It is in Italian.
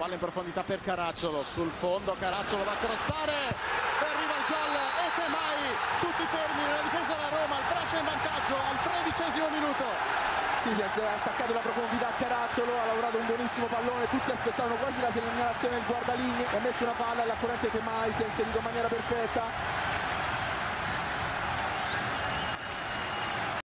palla in profondità per Caracciolo, sul fondo Caracciolo va a crossare e arriva il gol. E Temai, tutti fermi nella difesa della Roma, il Brescia in vantaggio al 13° minuto. Sì, si è attaccato la profondità a Caracciolo, ha lavorato un buonissimo pallone, tutti aspettavano quasi la segnalazione del guardalinee, ha messo una palla all'accorrente Temai, si è inserito in maniera perfetta.